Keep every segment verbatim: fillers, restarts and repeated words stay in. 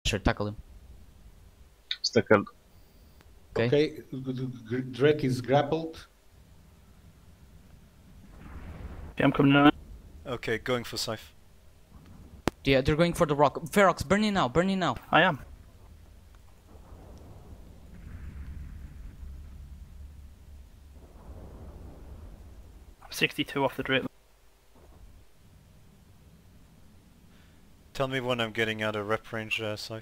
Sure, tackle him. It's tackled. Okay. Okay, Drake is grappled. Okay, I'm coming now. Okay, going for Scythe. Yeah, they're going for the rock. Ferox, burn in now, burn in now. I am. I'm sixty-two off the Drake. Tell me when I'm getting out of rep range, uh, Scythe.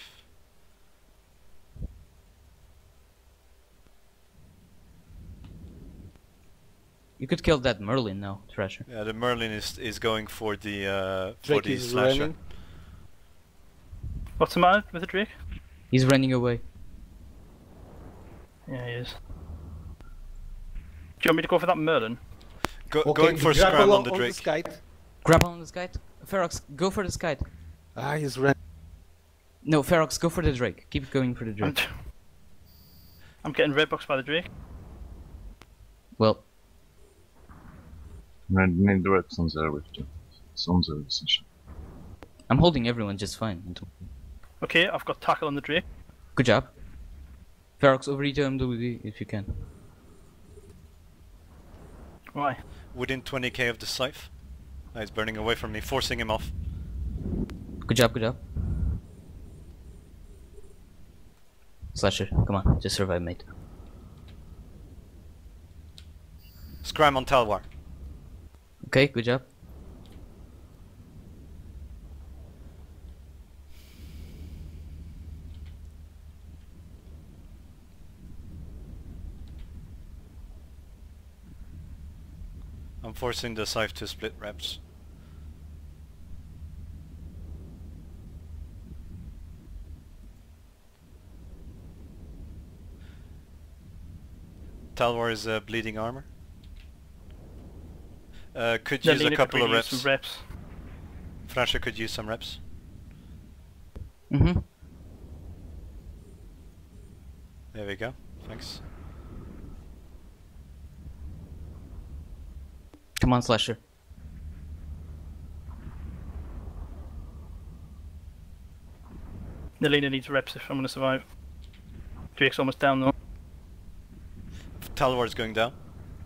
You could kill that Merlin now, Thrasher. Yeah, the Merlin is is going for the uh, for Drake the is slasher. running. What's the matter with the Drake? He's running away. Yeah, he is. Do you want me to go for that Merlin? Go, Okay, going for grapple scram on the on Drake. Skite. Grapple on the Skite. Ferox, go for the Skite. Ah, he's running. No, Ferox, go for the Drake. Keep going for the I'm, Drake. t I'm getting red boxed by the Drake. Well, I need the reps on zero with you. It's on zero decision. I'm holding everyone just fine. Okay, I've got tackle on the Drake. Good job. Ferox, overeat M W D if you can. Why? Within twenty K of the Scythe. Ah, he's burning away from me, forcing him off. Good job, good job. Slasher, come on, just survive, mate. Scram on Talwar. Okay, good job. I'm forcing the Scythe to split reps. Talwar is uh, bleeding armor. Uh, could use a couple of reps. Some reps. Thrasher could use some reps. Mm-hmm. There we go. Thanks. Come on, Slasher. Nalina needs reps if I'm gonna survive. Drake's almost down though. Talwar's going down.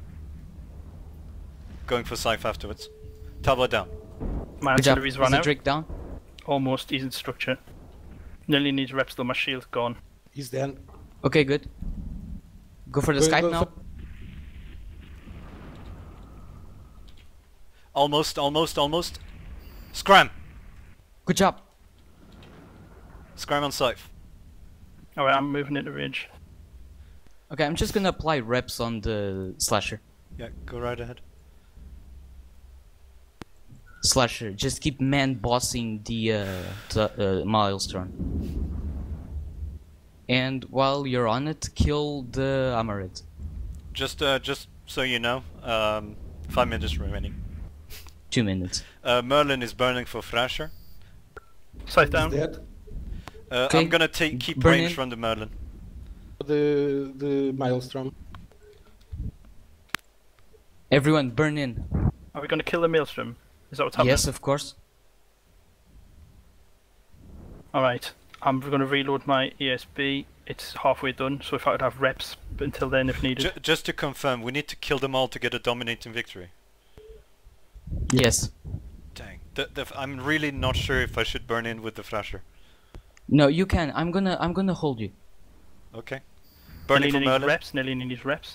Going for Scythe afterwards. Talwar down. My Good job. artillery's Is run the out. Drake down? Almost, he's in structure. Nalina needs reps though, my shield's gone. He's down. Okay, good. Go for the Go- Skype go now. for- Almost, almost, almost. Scram! Good job. Scram on Scythe. Alright, I'm moving into range. Okay, I'm just gonna apply reps on the Slasher. Yeah, go right ahead. Slasher, just keep man bossing the uh, the uh, Maelstrom. And while you're on it, kill the Amaret. Just, uh, just so you know, um, five minutes remaining. Two minutes. Uh, Merlin is burning for Thrasher. Scythe He's down. dead. Uh, Okay. I'm gonna take keep Burn range in. from the Merlin. The the Maelstrom. Everyone, burn in. Are we gonna kill the Maelstrom? Is that what's happening? Yes, of course. Alright, I'm gonna reload my E S B. It's halfway done, so if I could have reps until then if needed. J just to confirm, we need to kill them all to get a dominating victory. Yes. Dang. The, the, I'm really not sure if I should burn in with the Thrasher. No, you can. I'm gonna. I'm gonna hold you. Okay. Burning Nalina for needs Merlin. reps, Nalina needs reps.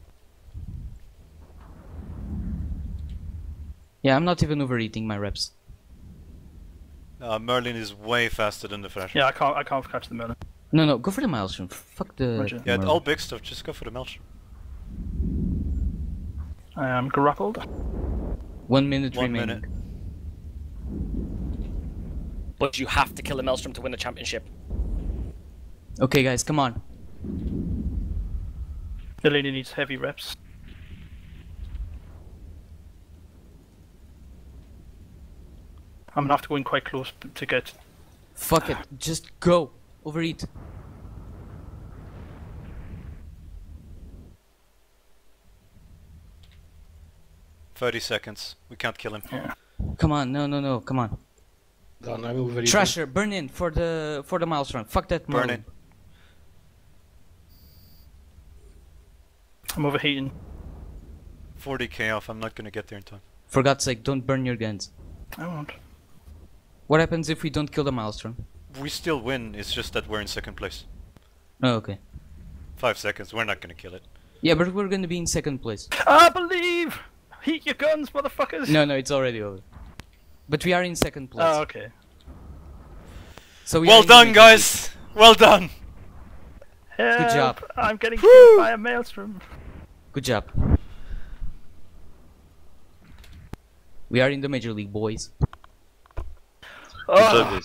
Yeah, I'm not even overeating my reps. Uh, Merlin is way faster than the Thrasher. Yeah, I can't I can't catch the Merlin. No, no, go for the Maelstrom. Fuck the. Roger. Yeah, Merlin. all big stuff, just go for the Maelstrom. I am grappled. One minute One remaining. minute. But you have to kill a Maelstrom to win the championship. Okay, guys, come on. Nalina needs heavy reps. I'm gonna have to go in quite close p- to get. Fuck it. Just go. Overeat. Thirty seconds. We can't kill him. Yeah. Come on. No, no, no. Come on. Done. I will very Thrasher, burn in for the for the Maelstrom. Fuck that Burn Merlin. it. I'm overheating. forty K off, I'm not gonna get there in time. For God's sake, don't burn your guns. I won't. What happens if we don't kill the Maelstrom? We still win, it's just that we're in second place. Oh, okay. Five seconds, we're not gonna kill it. Yeah, but we're gonna be in second place. I believe! Heat your guns, motherfuckers! No, no, it's already over. But we are in second place. Oh, okay. So we are Well in the done, middle. guys! Well done! Help! job. I'm getting killed by a maelstrom. Good job. We are in the Major League, boys. Oh,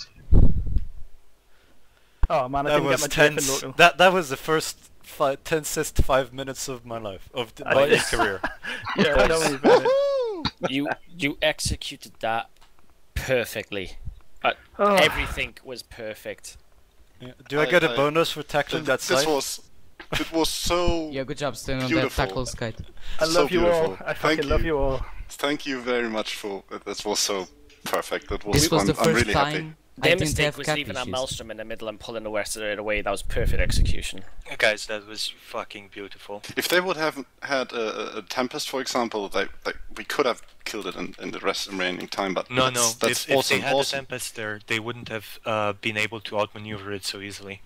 oh man, I That didn't was get my drift in tense. local. That that was the first five, tensest five minutes of my life, of th- I my did. career. Yeah, I don't worry about it. You you executed that perfectly. Uh, Oh. Everything was perfect. Yeah. Do I, I- get a I- bonus for tackling that This side? was, it was so. Yeah, good job staying on Beautiful. that tackle, Sky. I so love you all. beautiful. I Thank fucking love you. you all. Thank you very much for that. That was so perfect. That was. This was I'm, the I'm first really time happy. I Their didn't mistake have was cap leaving that issues. maelstrom in the middle and pulling the rest of it away. That was perfect execution. Guys, that was fucking beautiful. If they would have had a, a Tempest, for example, they, they we could have killed it in, in the rest remaining time. But No, that's, no. that's if, awesome. if they had awesome. the Tempest there, they wouldn't have uh, been able to outmaneuver it so easily.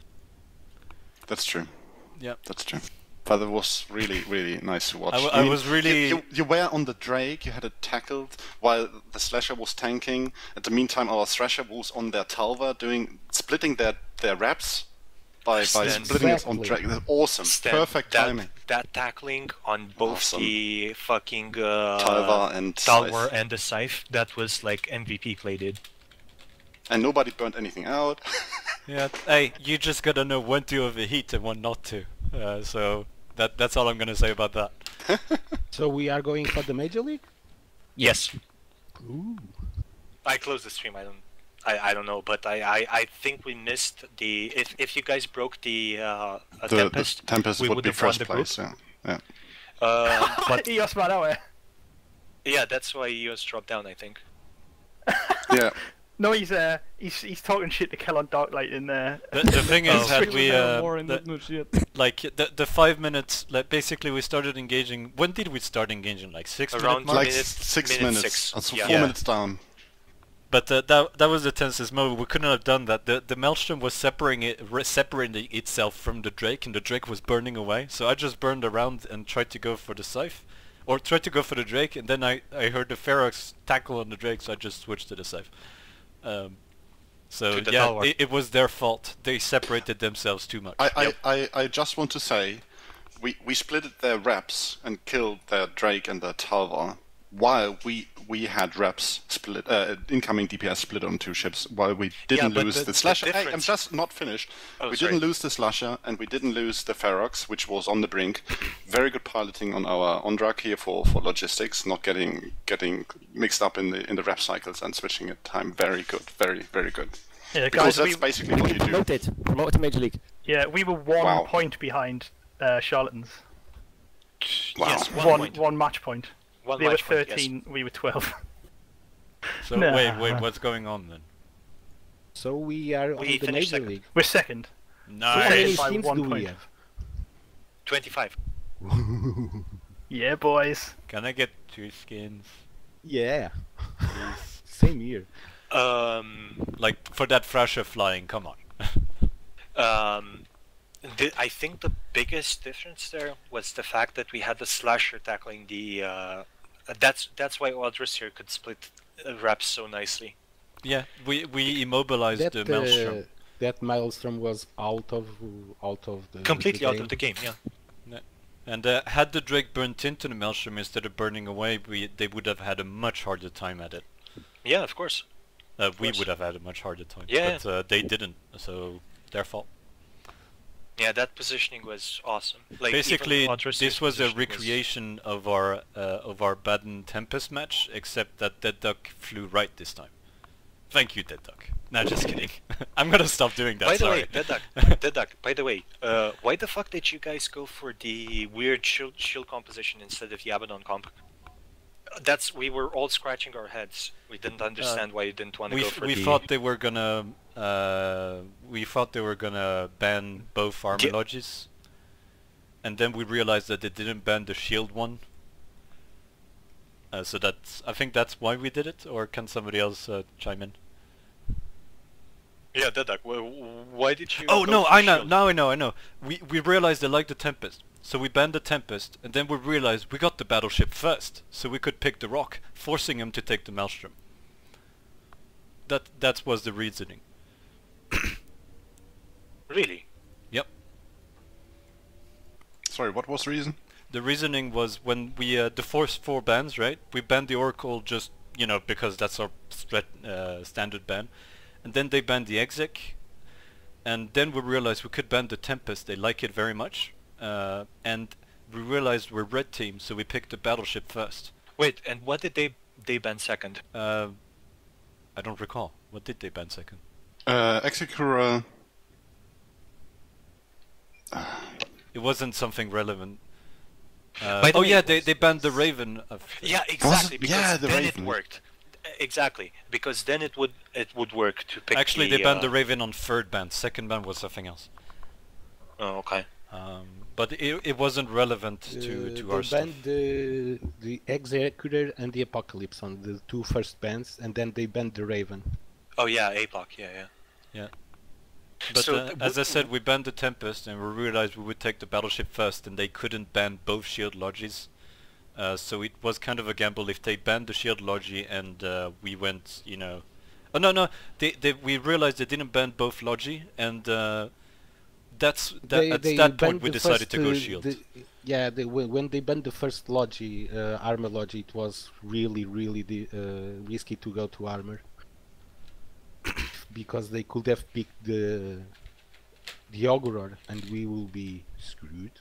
That's true. Yeah. That's true. But it was really, really nice to watch. I, w- I I mean, was really. You, you, you were on the Drake, you had it tackled, while the Slasher was tanking. At the meantime, our Thrasher was on their Talva, doing splitting their, their reps by, by Stan. splitting it on Exactly. Drake. That's awesome. Stan, Perfect that, timing. That tackling on both Awesome. the fucking uh, Talva and Talwar Scythe. and the Scythe, that was like M V P play did. And nobody burnt anything out. Yeah. Hey, you just gotta know when to overheat and when not to. Uh, so that that's all I'm gonna say about that. So we are going for the Major League? Yes. Ooh. I closed the stream. I don't. I, I don't know, but I, I, I think we missed the. If if you guys broke the uh, the, Tempest, the Tempest we would would be have won first the place, yeah. yeah. uh, but E O S man out yeah, that's why E O S dropped down. I think. Yeah. No, he's uh, he's he's talking shit to Kel on Darklight in there. The, the thing is, Oh. had we uh, the, no shit. like the the five minutes, like basically we started engaging. When did we start engaging? Like six Around minute mark? Like minute- six minute minutes. six. Uh, So Yeah. four Yeah. minutes down. But uh, that that was the tensest moment. We couldn't have done that. The the Maelstrom was separating it, re- separating itself from the Drake, and the Drake was burning away. So I just burned around and tried to go for the Scythe, or tried to go for the Drake, and then I I heard the Phalanx tackle on the Drake, so I just switched to the Scythe. Um, so To the yeah, Talwar. it, it was their fault. They separated themselves too much. I, I, Yep. I, I just want to say, we, we splitted their reps and killed their Drake and their Talva, while we we had reps split, uh, incoming D P S split on two ships, while we didn't but lose the- the, the Slasher. Hey, I'm difference- just not finished. Oh, we sorry. didn't lose the Slasher, and we didn't lose the Phalanx, which was on the brink. Very good piloting on our Ondrak here for, for logistics, not getting getting mixed up in the in the rep cycles and switching at time. Very good, very very good. Yeah, Because guys, that's we, basically what you do. Promoted. Promoted to Major League. yeah, we were one Wow. point behind uh, Charlatans. Wow. Yes, one, One point. one match point. One they were match point, yes. thirteen, we were twelve. so Nah. wait, wait, what's going on then? So we are We on the finished Major second. League. We're second. How Nice. many by teams one do we point. have? Twenty-five. Yeah, boys. Can I get two skins? Yeah. Please? Same here. Um, Like for that Thrasher flying, come on. um, the, I think the biggest difference there was the fact that we had the Slasher tackling the. Uh, that's that's why Aldris here could split uh, reps so nicely. Yeah, we we immobilized That the Maelstrom. uh, that Maelstrom was out of out of the Completely the out game. of the game. Yeah. And uh, had the Drake burnt into the Maelstrom instead of burning away, we they would have had a much harder time at it. Yeah, of course. Uh, we course. would have had a much harder time. Yeah. But uh, they didn't, so their fault. Yeah, that positioning was awesome. Like, Basically, even Aldris's this was a positioning recreation of our uh, of our Baden Tempest match, except that Dead Duck flew right this time. Thank you, Dead Duck. Nah, just kidding. I'm gonna stop doing that. By the sorry. way, Dead Duck, Dead Duck, by the way, uh, why the fuck did you guys go for the weird shield, shield composition instead of the Abaddon comp? that's we were all scratching our heads. We didn't understand why you didn't want to We go f- for we the. thought they were gonna uh, we thought they were gonna ban both armor Ge- lodges, and then we realized that they didn't ban the shield one. Uh, so that's I think that's why we did it. Or can somebody else uh, chime in? Yeah, Dedak. wh- Why did you? Oh go no, for I know. shield? Now I know. I know. We we realized they liked the Tempest, so we banned the Tempest, and then we realized we got the battleship first, so we could pick the Rock, forcing him to take the Maelstrom. That that was the reasoning. Really? Yep. Sorry, what was the reason? The reasoning was when we uh, the first four bans, right? We banned the Oracle just you know because that's our strat- uh, standard ban, and then they banned the Exec, and then we realized we could ban the Tempest. They like it very much, uh, and we realized we're red team, so we picked the battleship first. Wait, and what did they they ban second? Uh, I don't recall. What did they ban second? Uh, Executor. It wasn't something relevant. Uh, By the oh way, yeah, it they was- they banned the Raven. Of, Yeah, exactly. it? Because Yeah, the then Raven. it worked. Exactly, because then it would it would work to pick. Actually, the, they banned uh, the Raven on third ban. Second ban was something else. Oh, okay. Um, but it it wasn't relevant to Uh, to they our stuff. banned the the Executor and the Apocalypse on the two first bans, and then they banned the Raven. Oh yeah, A P O C. Yeah, yeah. Yeah. But So uh, th- as I w- said, we banned the Tempest, and we realized we would take the battleship first, and they couldn't ban both shield lodges. Uh, so it was kind of a gamble if they banned the shield logi and uh, we went, you know. Oh no no, they they we realized they didn't ban both logi, and uh, that's that They- at they that point banned we the decided first, to go uh, shield. the- yeah, they, when when they banned the first logi, uh, armor logi, it was really really the, uh, risky to go to armor because they could have picked the the Auguror, and we will be screwed.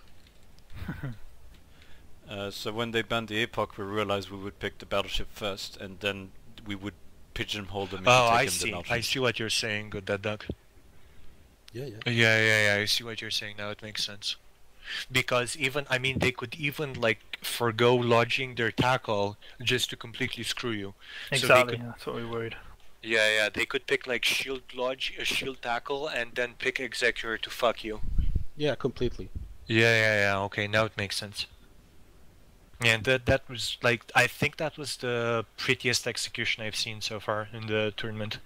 Uh, so when they banned the A P O C, we realized we would pick the battleship first, and then we would pigeonhole them into Oh, taking I the see. Maelstrom. I see what you're saying, good that duck. Yeah, yeah. Yeah, yeah, yeah. I see what you're saying now. It makes sense. Because even, I mean, they could even like forgo lodging their tackle just to completely screw you. So they Exactly. could- That's what we were worried. Yeah, yeah. They could pick like shield lodge, a shield tackle, and then pick executor to fuck you. Yeah, completely. Yeah, yeah, yeah. Okay, now it makes sense. And that that was like I think that was the prettiest execution I've seen so far in the tournament.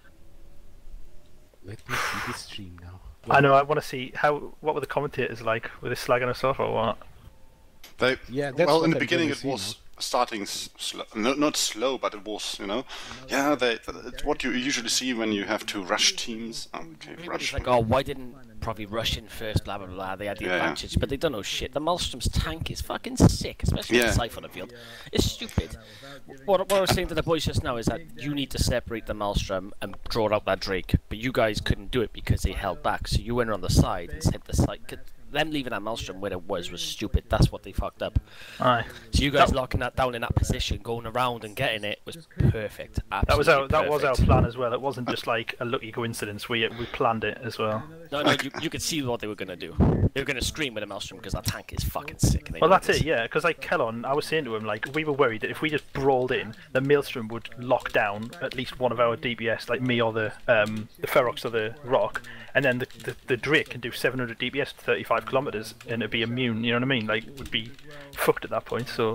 Let me see the stream now. I know. I want to see how. What were the commentators like? Were they slagging us off or what? They, Yeah, that's well, what in the I'm beginning gonna it see was starting s- slow, no, not slow, but it was, you know, yeah, they, it's what you usually see when you have to rush teams. Oh, okay, Everybody's rush. like, oh, why didn't Provi rush in first, blah, blah, blah, they had the Yeah, yeah. advantage, but they don't know shit. The Maelstrom's tank is fucking sick, especially with Yeah. the Scythe on the field. It's stupid. What, what I was saying to the boys just now is that you need to separate the Maelstrom and draw out that Drake, but you guys couldn't do it because they held back, so you went on the side and said the side... Them leaving that Maelstrom where it was was stupid. That's what they fucked up. Aye. So you guys That- locking that down in that position, going around and getting it was perfect. That was Absolutely our that was our perfect. plan as well. It wasn't just like a lucky coincidence. We we planned it as well. No, no, you, you could see what they were gonna do. They were gonna scream with a Maelstrom because that tank is fucking sick. And they Well, know that's this. it, yeah. Because like Kellon, I was saying to him, like we were worried that if we just brawled in, the Maelstrom would lock down at least one of our D B S, like me or the um the Ferox or the Rock, and then the the, the Drake can do seven hundred D B S to thirty-five kilometers, and it'd be immune. You know what I mean? Like would be fucked at that point. So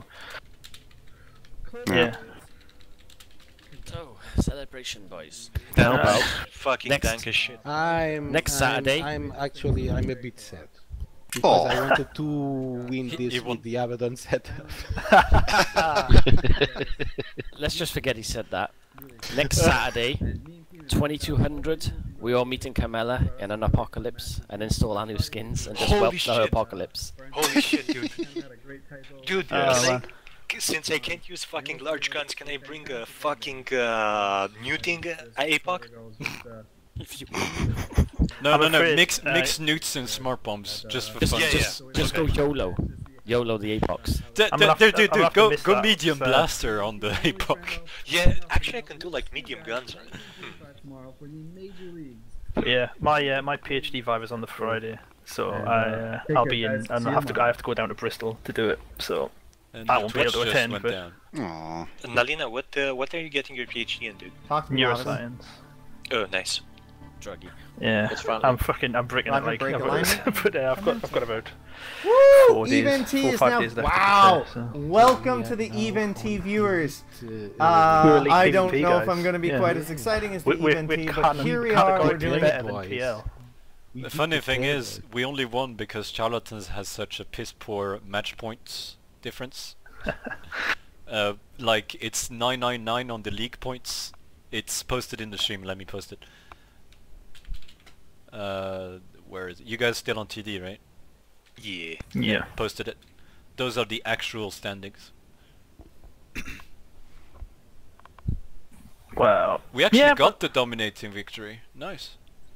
yeah. So, celebration, boys. Now Uh, about fucking next- dank as shit. I'm Next I'm- Saturday. I'm actually I'm a bit sad because I wanted to win He- this he with won- the Abaddon setup. Let's just forget he said that. Next Saturday, twenty-two hundred, we all meet in Carmella in an apocalypse and install our new skins and just Holy whelp the shit. apocalypse. Holy shit, dude. Dude, Oh, can I, man. c- since I can't use fucking large guns, can I bring a fucking uh, muting A P O C? If you No, I'm no, no. afraid, Mix, uh, mix newts and smart bombs just for just, fun. Yeah, just, just go YOLO. YOLO the Apox. D- I'm d- gonna have dude, to- dude, I'm gonna dude, have to go, miss go that, medium so- blaster on the A P O C. Yeah, actually I can do like medium guns, right? Yeah, my uh, my PhD vibe is on the Friday, so I uh, I'll be in, and I have to I have to go down to Bristol to do it. So And I your won't be able Twitch to just attend, went but- down. Aww. Nalina, what uh, what are you getting your PhD in, dude? Talk to me, Novice. Neuroscience. Oh, nice. Druggy. Yeah, It's fun. I'm fucking, I'm breaking it Alignment like, break, I've alignment? got, but uh, I've got, I've got about Woo! four days, Even T four, is five now. days left. Wow! To prepare, so. Welcome to the Even T viewers. Uh, Uh, We're I elite don't P V P know if guys. I'm going to be Yeah. quite as exciting as the We're, we're, Even we're T, but canon, here we are. We're categorically doing better it. than boys. P L. We The did funny the thing fair, is, we only won because Charlatans has such a piss poor match points difference. uh, like it's nine nine nine on the league points. It's posted in the stream. Let me post it. Uh, where is it? You guys still on T D, right? Yeah. Yeah. Posted it. Those are the actual standings. Wow. We actually Yeah, got the dominating victory. Nice.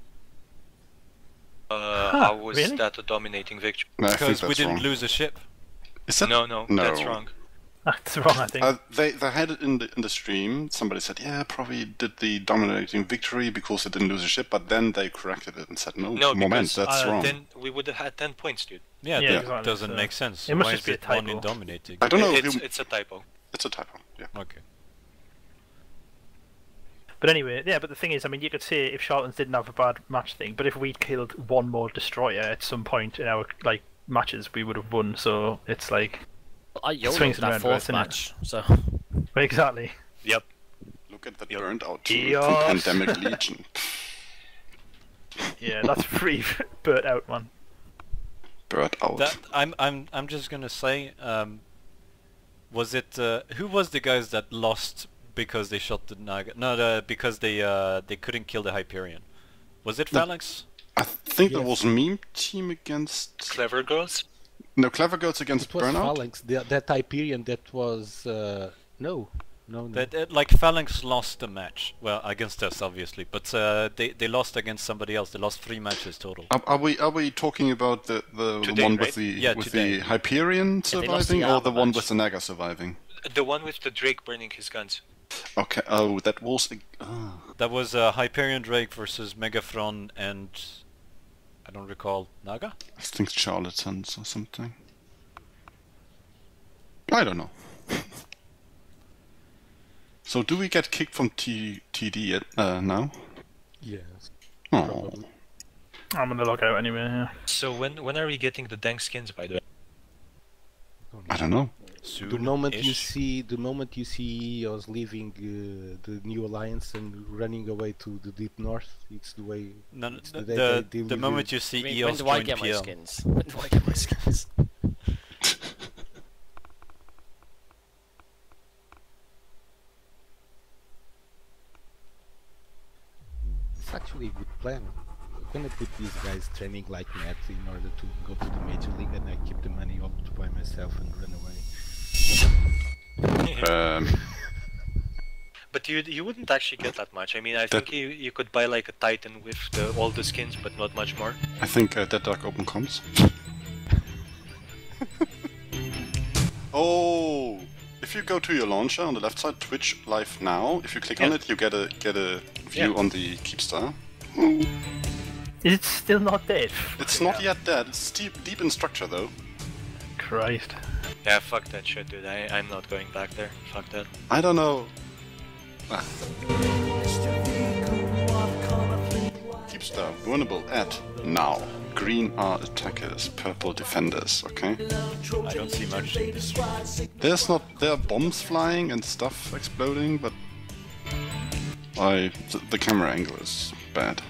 Uh, Huh, how was really? that a dominating victory? No, I think Because that's we didn't wrong. lose a ship. Is that No, no, No. that's wrong. That's wrong, I think. Uh, they they had it in the in the stream. Somebody said, "Yeah, probably did the dominating victory because they didn't lose a ship." But then they corrected it and said, "No, No, moment, because that's uh, wrong." then we would have had ten points, dude. Yeah, Yeah, that exactly, doesn't so- make sense. It must Why just is be a it one typo. in dominating? I don't know. It's, who- it's a typo. It's a typo. Yeah. Okay. But anyway, yeah, but the thing is, I mean, you could say if Charlatans didn't have a bad match thing, but if we'd killed one more destroyer at some point in our, like, matches, we would have won, so it's like... I Swings YOLO'd and that roundabouts, fourth isn't it? match, so... Yep. Exactly. Look at that Yep. burnt out team Yes. from Pandemic Legion. Yeah, that's free burnt out, man. Burnt out. That I'm I'm I'm just gonna say, um, was it uh, who was the guys that lost because they shot the Naga? No, the, because they uh they couldn't kill the Hyperion. Was it The- Phalanx? I think that Yes. was meme team against Clever girls. no Clever Girls against It was Burnout. Phalanx, the, that Hyperion that was... Uh, no, no, no. That uh, like Phalanx lost the match. Well, against us obviously, but uh, they they lost against somebody else. They lost three matches total. Are, are we are we talking about the the, the Today, one right? with the Yeah, with today. the Hyperion they lost the surviving or the armor one match. with the Naga surviving? The one with the Drake burning his guns. Okay. Oh, that was. A, ah. That was uh, Hyperion Drake versus Megathron and I don't recall Naga. I think charlatans or something. I don't know. So do we get kicked from T TD yet, uh, now? Yes. Oh, Probably. I'm gonna log out anyway, yeah. So when when are we getting the dank skins, by the way? I don't know. Soon The moment you ish. see, the moment you see us leaving uh, the new alliance and running away to the deep north, it's the way. No, no, it's the, the day the, they- they the will moment do. you see I mean, E O when S do I join get my P L. skins? When do I get my skins? It's actually a good plan. I'm gonna put these guys training like mad in order to go to the major league, and I keep the money all by myself and run away. Um, But you you wouldn't actually get that much. I mean, I think you you could buy like a Titan with the, all the skins, but not much more. I think uh, that dark open comes. Oh, if you go to your launcher on the left side, Twitch Live Now. If you click on Yeah. it, you get a get a view Yeah. on the Keepstar. Is it still not dead? It's not yet dead. It's deep deep in structure though. Christ. Yeah, fuck that shit, dude. I I'm not going back there. Fuck that. I don't know. Ah. Keepstar vulnerable at now. Green are attackers, purple defenders. Okay. I don't see much. There's not there are bombs flying and stuff exploding, but I the, the camera angle is bad.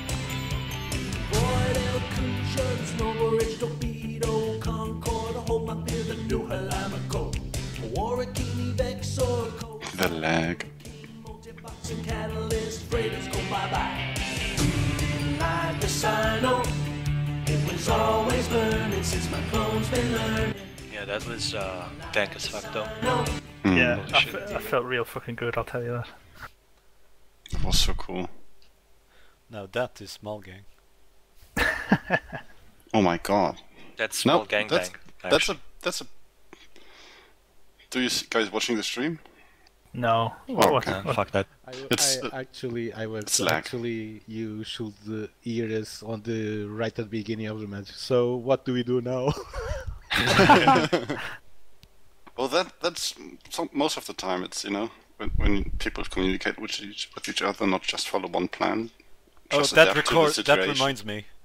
The lag. Yeah, that was uh, dank as fuck though. Mm, Yeah, I, shit. fe- I felt real fucking good, I'll tell you that. It was so cool. Now that is small gang. Oh my god. That's No, small gang that's bang. that's a actually. that's a. Do you s- guys watching the stream? No. What, what, Okay. what- Fuck that. I, It's, I uh, actually, I was it's lag. actually, you should uh, hear us on the right at the beginning of the match. So what do we do now? Well, that that's some, most of the time. It's you know when when people communicate with each with each other, not just follow one plan. Oh, Just that adapt to the record. That situation. reminds me.